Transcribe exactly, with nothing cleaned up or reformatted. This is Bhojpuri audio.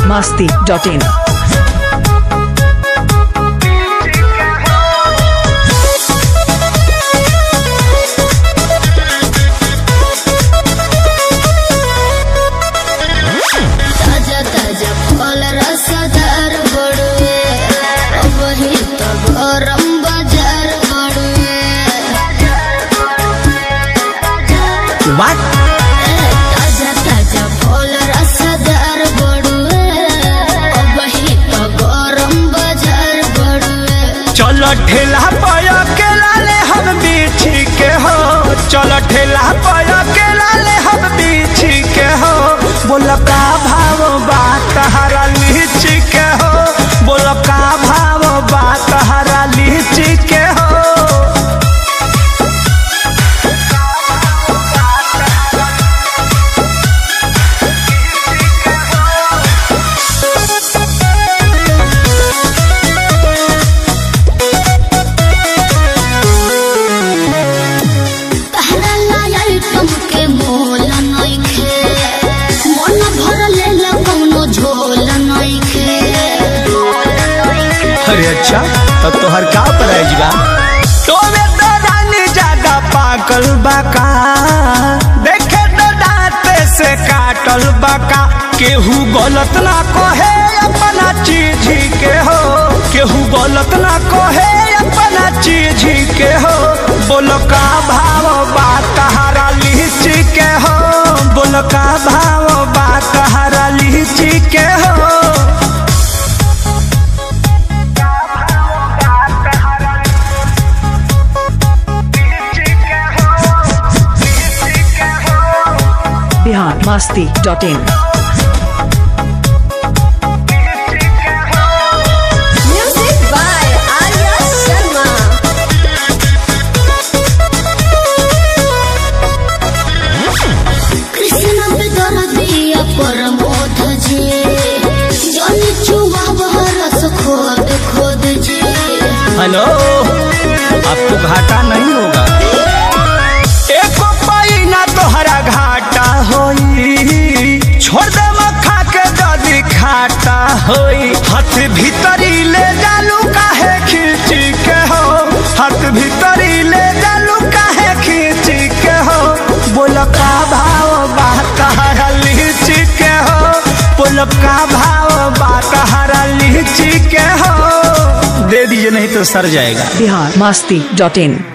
मस्ती डॉट इन। ताजा ताजा फल रसदार बड़ुए, वही तो गरम बाजार बड़ुए। चलो ठेला पाया के लाले हम बीछी के हो, चलो ठेला पाया के लाले हम बीछी के हो। बोलो का भाव बात हरा लीची के हो, बोलो का भाव बात हरा लीची के हो। अरे अच्छा तब तो हर का प्राइज बा तो वे तो रानी ज्यादा पागल बाका, देखे तो दांते से काटल बाका। केहू गलत ना कहे अपना चीज के हो, केहू गलत ना कहे अपना चीज के हो। बोलो का भाव बात हरा लीची के हो, बोलो का भाव बात हरा लीची के हो। Bihar Masti dot in. Music by Arya Sharma. Krishna पे दर्दिया परमोध जी, जनी चुमा बरस खोद खोद जी। हेलो, आपको घाटा नहीं होगा, एको पाई ना तोहरा घाटा होई। छोड़ दे मखा के दादी खाटा होई। हाथ भीतरी ले जालू काहे खींची के हो, हाथ भीतरी ले जालू काहे खींची के हो। बोलो का भाव बात हरा लीची के हो, बोलो का भाव बात हरा लीची के हो। दे दीजिए नहीं तो सर जाएगा। बिहार मस्ती डॉट इन।